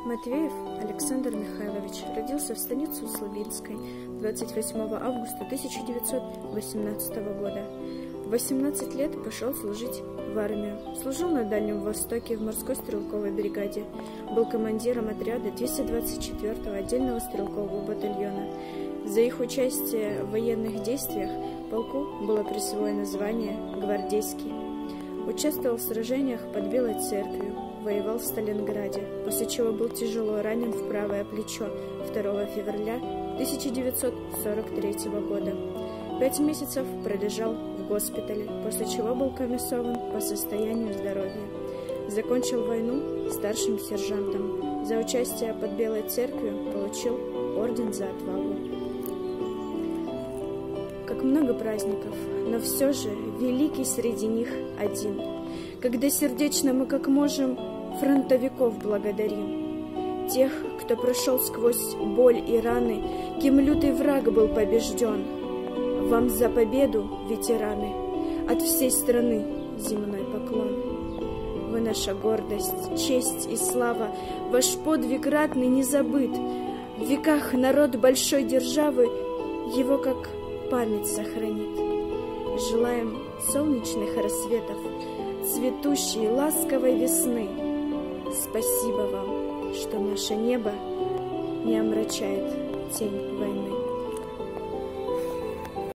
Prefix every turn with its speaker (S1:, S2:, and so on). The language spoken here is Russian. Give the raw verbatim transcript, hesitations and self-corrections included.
S1: Матвеев Александр Михайлович родился в станице Условинской двадцать восьмого августа тысяча девятьсот восемнадцатого года. В восемнадцать лет пошел служить в армию. Служил на Дальнем Востоке в морской стрелковой бригаде. Был командиром отряда двести двадцать четвёртого отдельного стрелкового батальона. За их участие в военных действиях полку было присвоено звание «Гвардейский». Участвовал в сражениях под Белой Церковью, воевал в Сталинграде, после чего был тяжело ранен в правое плечо второго февраля тысяча девятьсот сорок третьего года. Пять месяцев пролежал в госпитале, после чего был комиссован по состоянию здоровья. Закончил войну старшим сержантом. За участие под Белой Церковью получил орден за отвагу. Как много праздников, но все же великий среди них один, когда сердечно мы как можем фронтовиков благодарим, тех, кто прошел сквозь боль и раны, кем лютый враг был побежден. Вам за победу, ветераны, от всей страны земной поклон. Вы наша гордость, честь и слава, ваш подвиг ратный не забыт. В веках народ большой державы его как память сохранит. Желаем солнечных рассветов, цветущей ласковой весны. Спасибо вам, что наше небо не омрачает тень войны.